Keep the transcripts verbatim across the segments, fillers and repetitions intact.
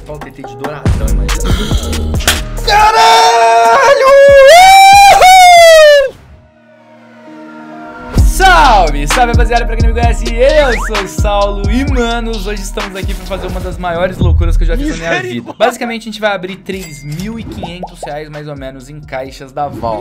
raspar o T T de douradão, imagina. Caralho! Salve! Salve, rapaziada, pra quem não me conhece, eu sou o Saulo e, manos, hoje estamos aqui pra fazer uma das maiores loucuras que eu já fiz na minha vida. Basicamente, a gente vai abrir três mil e quinhentos reais, mais ou menos, em caixas da Valve.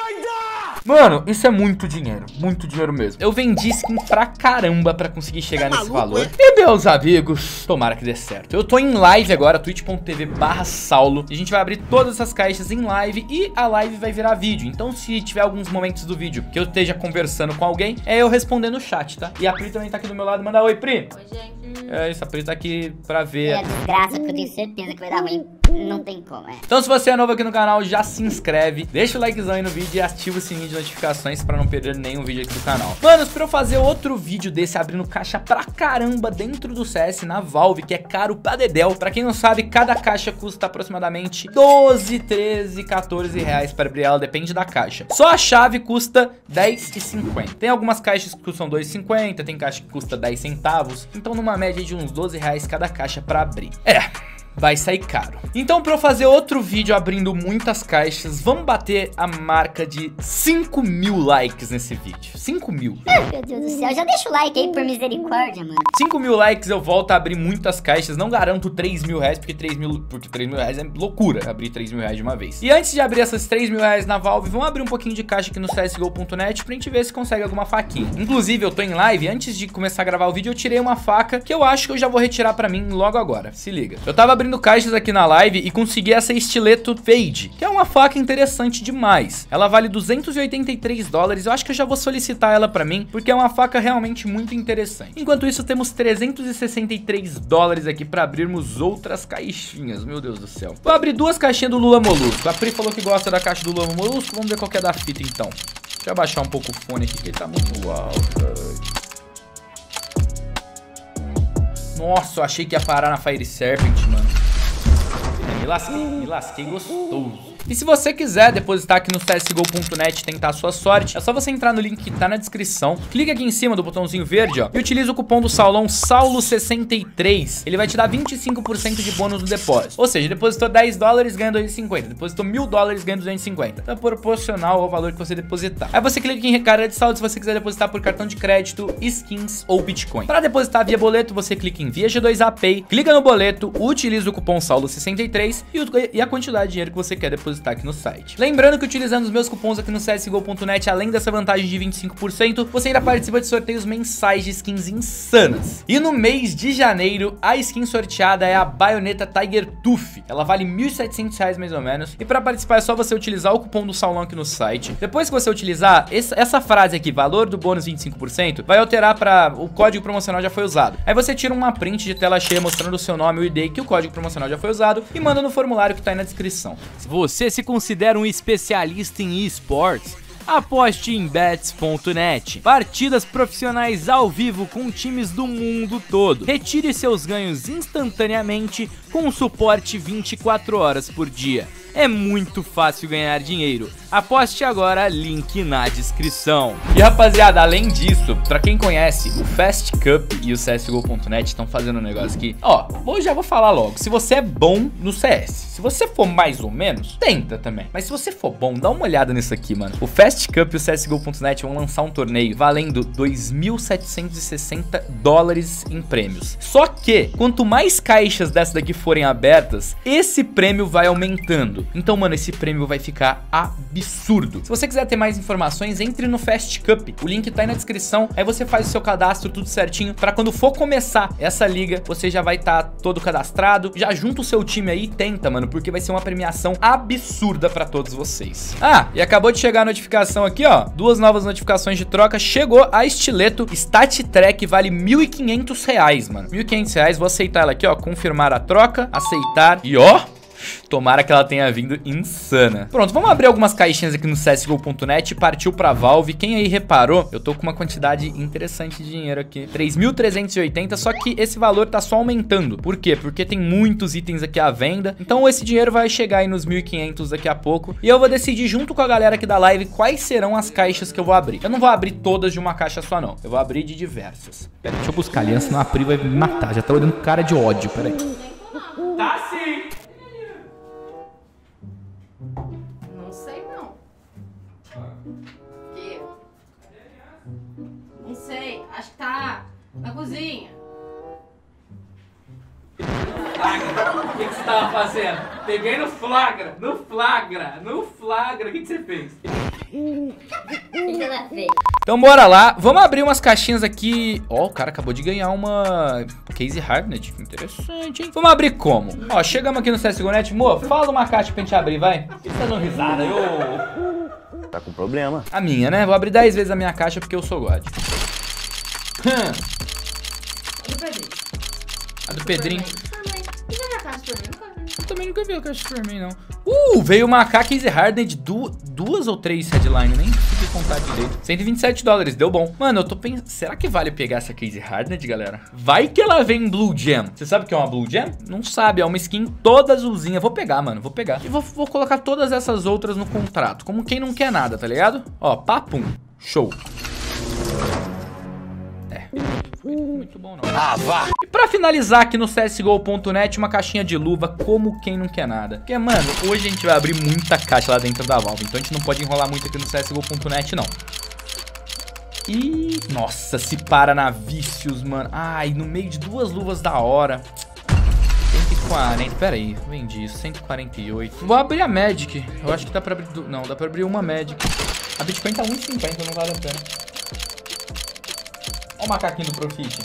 Mano, isso é muito dinheiro, muito dinheiro mesmo. Eu vendi skin pra caramba pra conseguir chegar nesse valor. E, meus amigos, tomara que dê certo. Eu tô em live agora, twitch ponto tv barra Saulo. E a gente vai abrir todas essas caixas em live e a live vai virar vídeo. Então, se tiver alguns momentos do vídeo que eu esteja conversando com alguém, é eu respondendo no chat, tá? E a Pri também tá aqui do meu lado. Manda oi, Pri. Oi, gente. É isso, a Pri tá aqui pra ver. É desgraça, porque eu tenho certeza que vai dar ruim. Não tem como, é. Então, se você é novo aqui no canal, já se inscreve, deixa o likezão aí no vídeo e ativa o sininho de notificações pra não perder nenhum vídeo aqui do canal. Manos, pra eu fazer outro vídeo desse abrindo caixa pra caramba dentro do C S na Valve, que é caro pra dedéu. Pra quem não sabe, cada caixa custa aproximadamente doze, treze, quatorze reais pra abrir ela, depende da caixa. Só a chave custa dez reais e cinquenta. Tem algumas caixas que custam dois reais e cinquenta, tem caixa que custa dez centavos. Então, numa média de uns doze reais cada caixa pra abrir. É... vai sair caro. Então, pra eu fazer outro vídeo abrindo muitas caixas, vamos bater a marca de cinco mil likes nesse vídeo. cinco mil. Ai, meu Deus do céu. Já deixa o like aí, por misericórdia, mano. cinco mil likes, eu volto a abrir muitas caixas. Não garanto três mil reais, porque três mil, porque três mil reais é loucura abrir três mil reais de uma vez. E antes de abrir essas três mil reais na Valve, vamos abrir um pouquinho de caixa aqui no C S G O ponto net pra gente ver se consegue alguma faquinha. Inclusive, eu tô em live, antes de começar a gravar o vídeo, eu tirei uma faca que eu acho que eu já vou retirar pra mim logo agora. Se liga. Eu tava abrindo caixas aqui na live e consegui essa estileto Fade, que é uma faca interessante demais. Ela vale duzentos e oitenta e três dólares. Eu acho que eu já vou solicitar ela pra mim, porque é uma faca realmente muito interessante. Enquanto isso, temos trezentos e sessenta e três dólares aqui pra abrirmos outras caixinhas. Meu Deus do céu. Vou abrir duas caixinhas do Lula Molusco. A Pri falou que gosta da caixa do Lula Molusco. Vamos ver qual que é da fita, então. Deixa eu abaixar um pouco o fone aqui, que ele tá muito alto. Nossa, eu achei que ia parar na Fire Serpent, mano. Me lasquei, me lasquei gostoso. E se você quiser depositar aqui no C S G O ponto net e tentar a sua sorte, é só você entrar no link que tá na descrição, clica aqui em cima do botãozinho verde, ó, e utiliza o cupom do Saulão, Saulo sessenta e três. Ele vai te dar vinte e cinco por cento de bônus no depósito. Ou seja, depositou dez dólares, ganha dois reais e cinquenta. Depositou mil dólares, ganha duzentos e cinquenta. Então é proporcional ao valor que você depositar. Aí você clica em recarga de saldo se você quiser depositar por cartão de crédito, skins ou Bitcoin. Para depositar via boleto, você clica em via G dois A Pay, clica no boleto, utiliza o cupom Saulo sessenta e três e, e a quantidade de dinheiro que você quer depositar aqui no site. Lembrando que utilizando os meus cupons aqui no C S G O ponto net, além dessa vantagem de vinte e cinco por cento, você ainda participa de sorteios mensais de skins insanas. E no mês de janeiro, a skin sorteada é a baioneta Tiger Tooth. Ela vale mil e setecentos reais mais ou menos. E para participar é só você utilizar o cupom do Saulão aqui no site. Depois que você utilizar, essa, essa frase aqui, valor do bônus vinte e cinco por cento, vai alterar para o código promocional já foi usado. Aí você tira uma print de tela cheia mostrando o seu nome e o I D que o código promocional já foi usado e manda no formulário que tá aí na descrição. Se você se considera um especialista em esportes, aposte em bets ponto net. Partidas profissionais ao vivo com times do mundo todo. Retire seus ganhos instantaneamente com suporte vinte e quatro horas por dia. É muito fácil ganhar dinheiro. Aposte agora, link na descrição. E rapaziada, além disso, pra quem conhece, o Fast Cup e o C S G O ponto net estão fazendo um negócio aqui. Ó, eu já vou falar logo. Se você é bom no C S, se você for mais ou menos, tenta também. Mas se você for bom, dá uma olhada nisso aqui, mano. O Fast Cup e o C S G O ponto net vão lançar um torneio valendo dois mil setecentos e sessenta dólares em prêmios. Só que, quanto mais caixas dessa daqui forem abertas, esse prêmio vai aumentando. Então, mano, esse prêmio vai ficar absurdo. Se você quiser ter mais informações, entre no Fast Cup. O link tá aí na descrição. Aí você faz o seu cadastro tudo certinho, pra quando for começar essa liga, você já vai estar tá todo cadastrado. Já junta o seu time aí e tenta, mano, porque vai ser uma premiação absurda pra todos vocês. Ah, e acabou de chegar a notificação aqui, ó. Duas novas notificações de troca. Chegou a estileto Stat Track, vale mil e quinhentos reais, mano. mil e quinhentos reais, vou aceitar ela aqui, ó. Confirmar a troca, aceitar e ó... tomara que ela tenha vindo insana. Pronto, vamos abrir algumas caixinhas aqui no C S G O ponto net. Partiu pra Valve. Quem aí reparou, eu tô com uma quantidade interessante de dinheiro aqui, três mil trezentos e oitenta, só que esse valor tá só aumentando. Por quê? Porque tem muitos itens aqui à venda. Então esse dinheiro vai chegar aí nos mil e quinhentos daqui a pouco. E eu vou decidir junto com a galera aqui da live quais serão as caixas que eu vou abrir. Eu não vou abrir todas de uma caixa só, não. Eu vou abrir de diversas. Pera, deixa eu buscar a aliança, senão a Pri vai me matar. Já tá olhando com cara de ódio, peraí. Tá certo. cozinha. Flagra. O que, que você tava fazendo? Peguei no flagra, no flagra, no flagra. O que, que você fez? O que ela fez? Então bora lá, vamos abrir umas caixinhas aqui. Ó, oh, o cara acabou de ganhar uma Casey Harnett, interessante, hein? Vamos abrir como? Ó, chegamos aqui no C S G O ponto net, Mo, fala uma caixa pra gente abrir, vai. Por que você tá dando risada, eu... Tá com problema? A minha, né? Vou abrir dez vezes a minha caixa porque eu sou God. Hum. Do Pedrinho. A do Pedrinho. Superman. E já caixa de Superman? Nunca vi. Eu também nunca vi a caixa de Superman, não. Uh, veio uma K Casey Harnett, du duas ou três headline, nem consegui contar direito. cento e vinte e sete dólares, deu bom. Mano, eu tô pensando, será que vale pegar essa Casey Harnett, galera? Vai que ela vem em Blue Gem. Você sabe o que é uma Blue Gem? Não sabe, é uma skin toda azulzinha. Vou pegar, mano, vou pegar. E vou, vou colocar todas essas outras no contrato, como quem não quer nada, tá ligado? Ó, papum, show. É, muito bom não. Ah, vá! E pra finalizar aqui no C S G O ponto net, uma caixinha de luva, como quem não quer nada. Porque, mano, hoje a gente vai abrir muita caixa lá dentro da Valve, então a gente não pode enrolar muito aqui no C S G O ponto net, não. E... nossa, se para na Vícios, mano. Ai, no meio de duas luvas da hora. cento e quarenta, pera aí, vendi isso, cento e quarenta e oito. Vou abrir a Magic, eu acho que dá pra abrir... não, dá pra abrir uma Magic. A Bitcoin tá um e cinquenta, não vale a pena. Olha o macaquinho do Profit.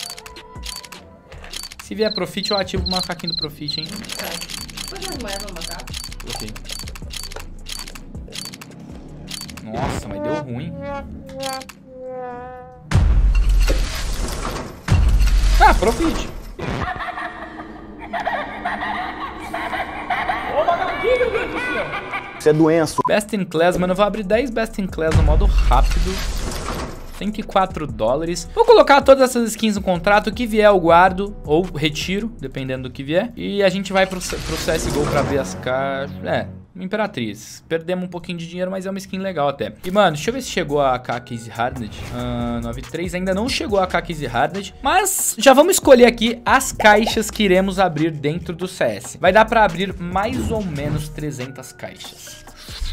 Se vier Profit, eu ativo o macaquinho do Profit, hein? Põe as moedas no macaco. Ok. Nossa, mas deu ruim. Ah, Profit. Ô, macaquinho, meu Deus do céu. Isso é doença. Best in Class, mano, eu vou abrir dez Best in Class no modo rápido. cento e quatro dólares. Vou colocar todas essas skins no contrato. O que vier eu guardo ou retiro, dependendo do que vier. E a gente vai pro, pro C S G O pra ver as caixas. É, Imperatriz. Perdemos um pouquinho de dinheiro, mas é uma skin legal até. E, mano, deixa eu ver se chegou a K Casey Harnett. Uh, noventa e três, ainda não chegou a K Casey Harnett. Mas já vamos escolher aqui as caixas que iremos abrir dentro do C S. Vai dar pra abrir mais ou menos trezentas caixas.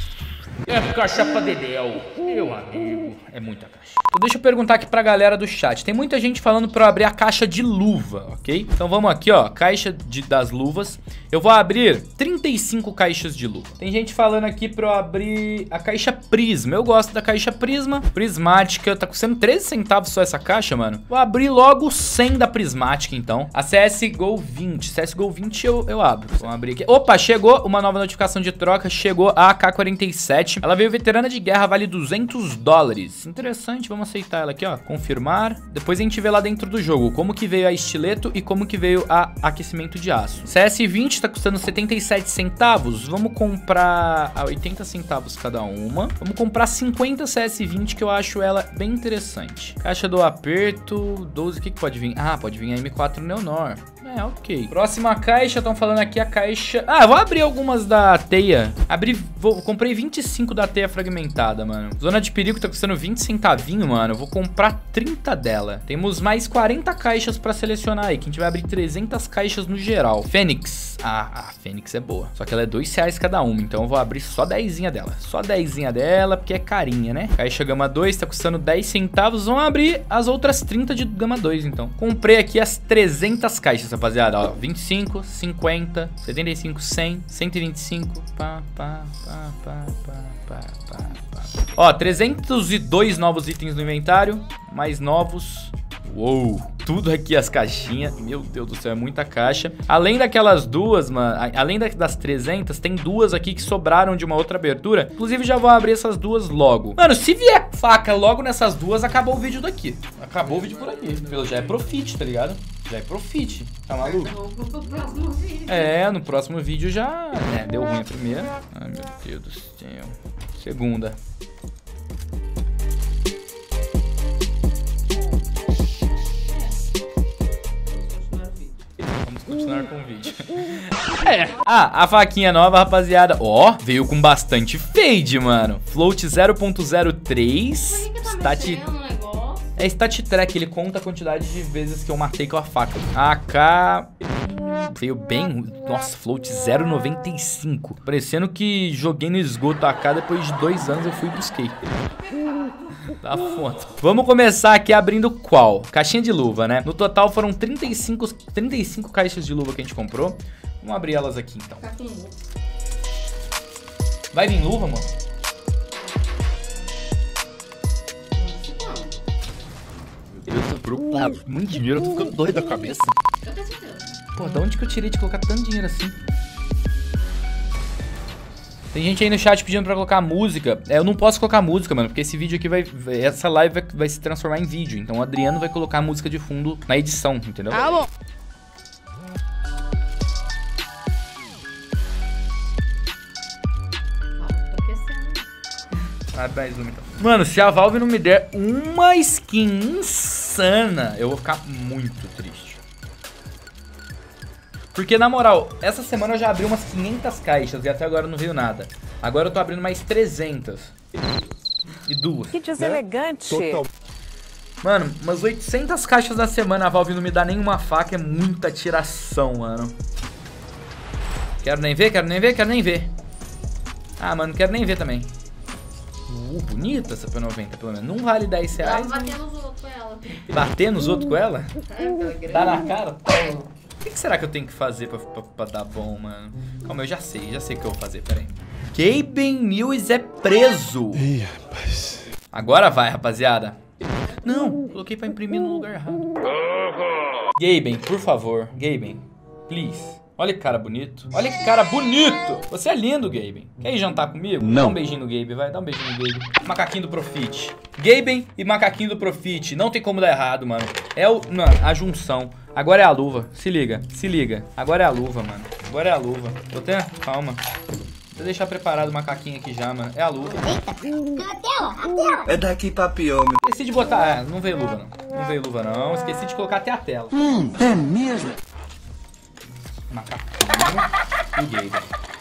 É caixa pra Dedéu, meu amigo. É muita caixa. Então deixa eu perguntar aqui pra galera do chat. Tem muita gente falando pra eu abrir a caixa de luva, ok? Então vamos aqui, ó. Caixa de, das luvas. Eu vou abrir trinta e cinco caixas de luva. Tem gente falando aqui pra eu abrir a caixa Prisma. Eu gosto da caixa Prisma. Prismática. Tá custando treze centavos só essa caixa, mano. Vou abrir logo cem da Prismática, então. A C S G O vinte. C S G O vinte eu, eu abro. Vamos abrir aqui. Opa, chegou uma nova notificação de troca. Chegou a A K quarenta e sete. Ela veio veterana de guerra, vale duzentos dólares. Interessante, vamos aceitar ela aqui, ó. Confirmar. Depois a gente vê lá dentro do jogo como que veio a estileto e como que veio a aquecimento de aço. C S vinte tá custando setenta e sete centavos. Vamos comprar a oitenta centavos cada uma. Vamos comprar cinquenta C S vinte, que eu acho ela bem interessante. Caixa do aperto, doze, o que que pode vir? Ah, pode vir a M quatro Neonor. É, ok. Próxima caixa, estão falando aqui a caixa... Ah, vou abrir algumas da teia. Abri, vou, comprei vinte e cinco da teia fragmentada, mano. Zona de perigo tá custando vinte centavinho, mano. Eu vou comprar trinta dela. Temos mais quarenta caixas pra selecionar aí, que a gente vai abrir trezentas caixas no geral. Fênix. Ah, a Fênix é boa. Só que ela é dois reais cada uma, então eu vou abrir só dezinha dela. Só dezinha dela, porque é carinha, né? Caixa Gama dois tá custando dez centavos. Vamos abrir as outras trinta de Gama dois, então. Comprei aqui as trezentas caixas, rapaziada, ó, vinte e cinco, cinquenta, setenta e cinco, cem, cento e vinte e cinco, pá, pá, pá, pá, pá, pá, pá, pá. Ó, trezentos e dois novos itens no inventário, mais novos. Uou, tudo aqui as caixinhas. Meu Deus do céu, é muita caixa. Além daquelas duas, mano, além das trezentas, tem duas aqui que sobraram de uma outra abertura. Inclusive, já vou abrir essas duas logo. Mano, se vier faca logo nessas duas, acabou o vídeo daqui. Acabou o vídeo por aqui. Já é profit, tá ligado? Já é profit. Tá maluco? É, no próximo vídeo já... É, deu ruim a primeira. Ai, meu Deus do céu. Segunda. Continuar com o vídeo. É. Ah, a faquinha nova, rapaziada. Ó, veio com bastante fade, mano. Float zero ponto zero três. Stat... É stat track, ele conta a quantidade de vezes que eu matei com a faca. A K... Veio bem... Nossa, float zero ponto noventa e cinco. Parecendo que joguei no esgoto A K depois de dois anos eu fui e busquei. Tá foda. Vamos começar aqui abrindo qual? Caixinha de luva, né? No total foram trinta e cinco, trinta e cinco caixas de luva que a gente comprou. Vamos abrir elas aqui, então. Tá com luva. Vai vir luva, mano? Eu tô preocupado. Muito dinheiro, eu tô ficando doido da cabeça. Eu tenho certeza. Pô, da onde que eu tirei de colocar tanto dinheiro assim? Tem gente aí no chat pedindo pra colocar música. É, eu não posso colocar música, mano, porque esse vídeo aqui vai... Essa live vai, vai se transformar em vídeo. Então o Adriano vai colocar a música de fundo na edição, entendeu? Ah, bom. Tô aquecendo. Ah, mais uma então. Mano, se a Valve não me der uma skin insana, eu vou ficar muito triste. Porque, na moral, essa semana eu já abri umas quinhentas caixas e até agora não veio nada. Agora eu tô abrindo mais trezentas. E duas. Que deselegante. Total. Mano, umas oitocentas caixas na semana a Valve não me dá nenhuma faca, é muita tiração, mano. Quero nem ver, quero nem ver, quero nem ver. Ah, mano, quero nem ver também. Uh, bonita essa P noventa, pelo menos. Não vale dez reais. Tava batendo os outros com ela. Bater nos outros com ela? É, ela é grande. Dá na cara? O que, que será que eu tenho que fazer pra, pra, pra dar bom, mano? Calma, eu já sei, já sei o que eu vou fazer, pera aí. Gaben News é preso. Ih, rapaz. Agora vai, rapaziada. Não, coloquei pra imprimir no lugar errado. Gaben, por favor. Gaben, please. Olha que cara bonito. Olha que cara bonito. Você é lindo, Gaben. Quer ir jantar comigo? Não. Dá um beijinho no Gaben, vai. Dá um beijinho no Gaben. Macaquinho do Profit. Gaben e macaquinho do Profit. Não tem como dar errado, mano. É o, mano, a junção. Agora é a luva. Se liga, se liga. Agora é a luva, mano. Agora é a luva. Tô até... Calma. Vou deixar preparado o macaquinho aqui já, mano. É a luva. Eita, a tela, a tela. É daqui pra pior, meu. Esqueci de botar... É, não veio luva, não. Não veio luva, não. Esqueci de colocar até a tela. Hum, é mesmo? Macaquinho e Gaben.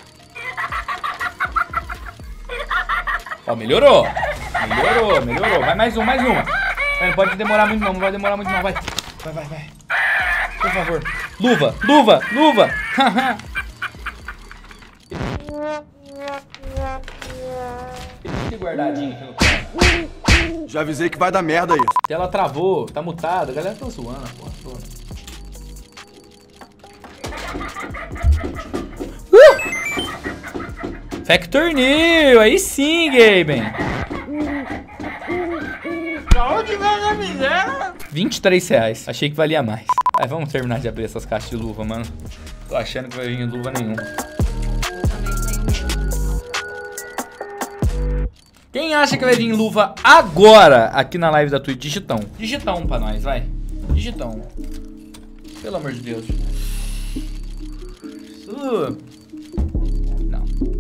Ó, melhorou. Melhorou, melhorou. Vai mais um, mais uma. Vai, não pode demorar muito não, não vai demorar muito não. Vai, vai, vai, vai. Por favor. Luva, luva, luva. Fique guardadinho aqui no canto. Já avisei que vai dar merda isso. A tela travou, tá mutada. A galera tá zoando, porra. Uh! Factor New, aí sim, Gaben. vinte e três reais. Achei que valia mais. Aí, vamos terminar de abrir essas caixas de luva, mano. Tô achando que vai vir luva nenhuma. Quem acha que vai vir luva agora aqui na live da Twitch? Digitão. Digitão pra nós, vai. Digitão. Pelo amor de Deus. Uh. Não.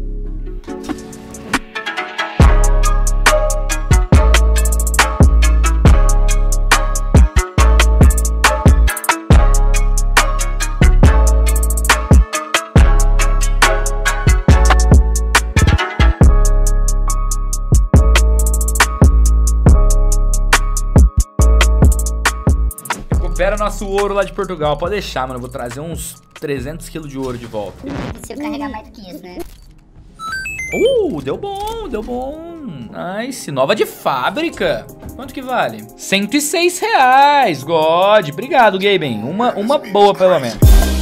Recupera nosso ouro lá de Portugal. Pode deixar, mano. Eu vou trazer uns trezentos quilos de ouro de volta. Se eu carregar mais do que isso, né? Uh, deu bom, deu bom. Nice, nova de fábrica. Quanto que vale? cento e seis reais, God. Obrigado, Gaben. Uma, uma boa, pelo menos.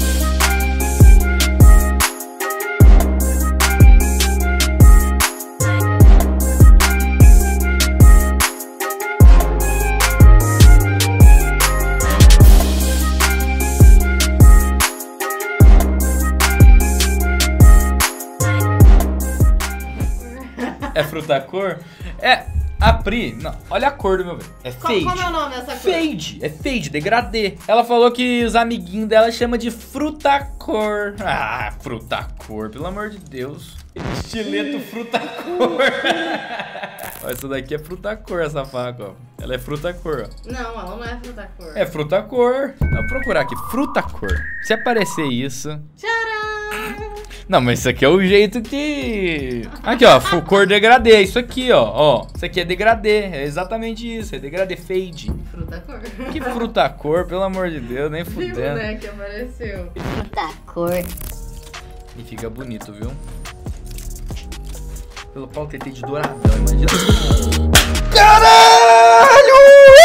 É fruta cor? É, a Pri, não, olha a cor do meu velho. É Qual, fade. qual é o nome dessa cor? Fade, é fade, degradê. Ela falou que os amiguinhos dela chamam de fruta cor. Ah, fruta cor, pelo amor de Deus. Estileto fruta cor. Ó, essa daqui é fruta cor, essa faca, ó. Ela é fruta cor, ó. Não, ela não é fruta cor. É fruta cor. Vou procurar aqui, fruta cor. Se aparecer isso... Tcharam! Não, mas isso aqui é o jeito que... Aqui, ó, cor degradê, é isso aqui, ó, ó. Isso aqui é degradê, é exatamente isso, é degradê fade. Fruta cor. Que fruta cor, pelo amor de Deus, nem Viu, fudendo. né, que apareceu. Puta cor. E fica bonito, viu? Pelo pau T T de douradão, imagina. Caralho!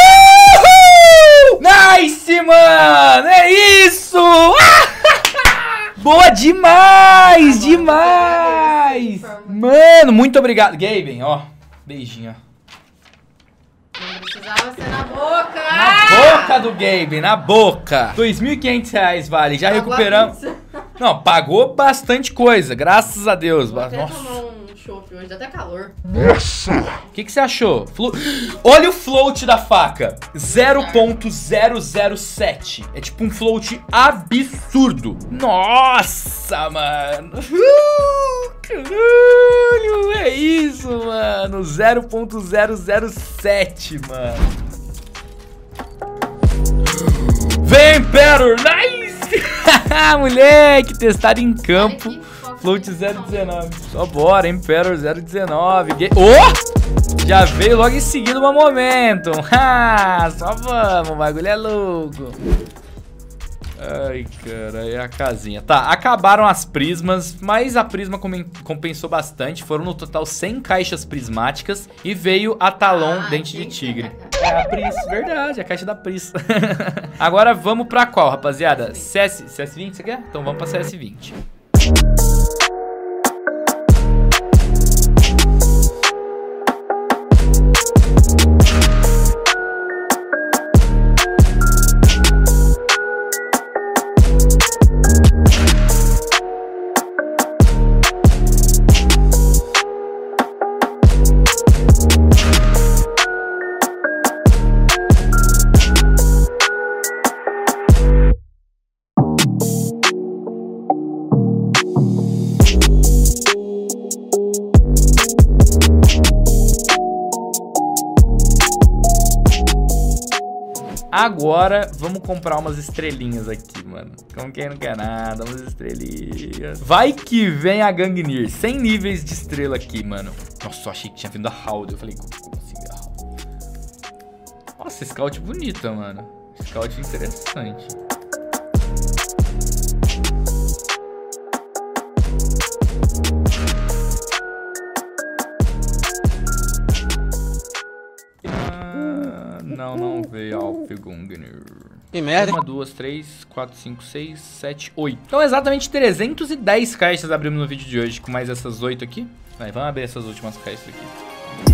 Uhul! Nice, mano! É isso! Boa demais! Demais! Mano, muito obrigado. Gaben, ó. Beijinho, ó. Não precisava ser na boca! Na boca do Gaben, na boca. dois mil e quinhentos reais vale. Já Pagou recuperamos. Não, pagou bastante coisa. Graças a Deus. Vou até Nossa. tomar um chopp hoje, dá até calor. O que, que você achou? Flo... Olha o float da faca. zero ponto zero zero sete. É tipo um float absurdo. Nossa, mano. Uh, caralho. É isso, mano. zero ponto zero zero sete, mano. Vem, Emperor. Nice. Moleque, testado em campo. Float zero dezenove. Só bora, Emperor zero dezenove. Oh! Já veio logo em seguida o momento. Ah, só vamos, o bagulho é louco. Ai, cara, é a casinha. Tá, acabaram as prismas, mas a prisma compensou bastante. Foram no total cem caixas prismáticas e veio a Talon Ah, Dente de tem Tigre. que É a Pris, verdade, a caixa da Pris. Agora vamos pra qual, rapaziada? C S, C S vinte, você quer? Então vamos pra C S vinte. Agora, vamos comprar umas estrelinhas aqui, mano. Como quem não quer nada, umas estrelinhas. Vai que vem a Gangnir. cem níveis de estrela aqui, mano. Nossa, eu achei que tinha vindo a Howdy. Eu falei, como assim a Howdy? Nossa, scout bonita, mano. Scout interessante. Não, não veio Alp Gungnir. Que merda. Uma, duas, três, quatro, cinco, seis, sete, oito. Então exatamente trezentas e dez caixas abrimos no vídeo de hoje, com mais essas oito aqui. Vai, vamos abrir essas últimas caixas aqui.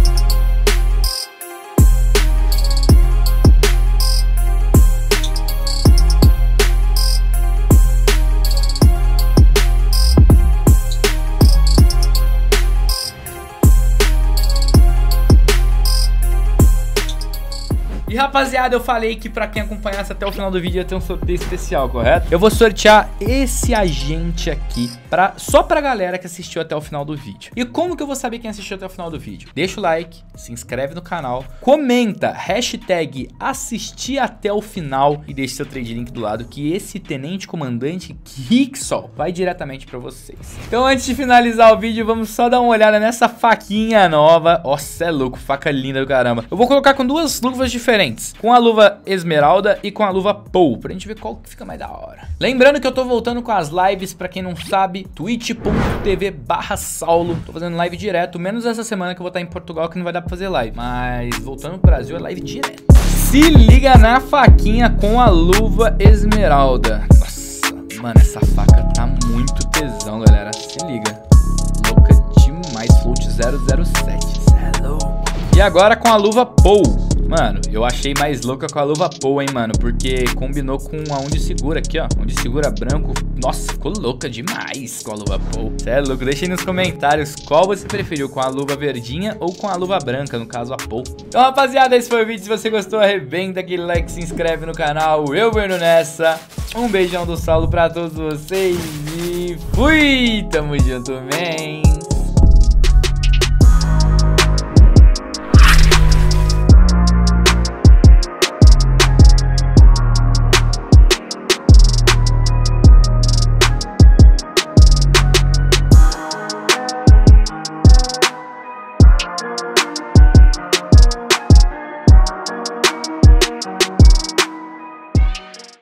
E rapaziada, eu falei que pra quem acompanhasse até o final do vídeo ia ter um sorteio especial, correto? Eu vou sortear esse agente aqui pra, só pra galera que assistiu até o final do vídeo. E como que eu vou saber quem assistiu até o final do vídeo? Deixa o like, se inscreve no canal, comenta, hashtag assistir até o final e deixa seu trade link do lado que esse tenente comandante Kixol vai diretamente pra vocês. Então antes de finalizar o vídeo, vamos só dar uma olhada nessa faquinha nova. Nossa, é louco, faca linda do caramba. Eu vou colocar com duas luvas diferentes. Com a luva Esmeralda e com a luva Pou, pra gente ver qual que fica mais da hora. Lembrando que eu tô voltando com as lives, pra quem não sabe, twitch ponto tv barra Saulo. Tô fazendo live direto, menos essa semana que eu vou estar em Portugal, que não vai dar pra fazer live. Mas voltando pro Brasil, é live direto. Se liga na faquinha com a luva Esmeralda. Nossa, mano, essa faca tá muito tesão, galera. Se liga. Louca demais, float zero zero sete. Cê é louco. E agora com a luva Pou. Mano, eu achei mais louca com a luva Pou, hein, mano. Porque combinou com a onde segura aqui, ó. Onde segura branco. Nossa, ficou louca demais com a luva Pou. Cê é louco. Deixa aí nos comentários qual você preferiu, com a luva verdinha ou com a luva branca, no caso a Pou. Então, rapaziada, esse foi o vídeo. Se você gostou, arrebenta aquele like, se inscreve no canal. Eu vou indo nessa. Um beijão do Saulo pra todos vocês. E fui! Tamo junto, man.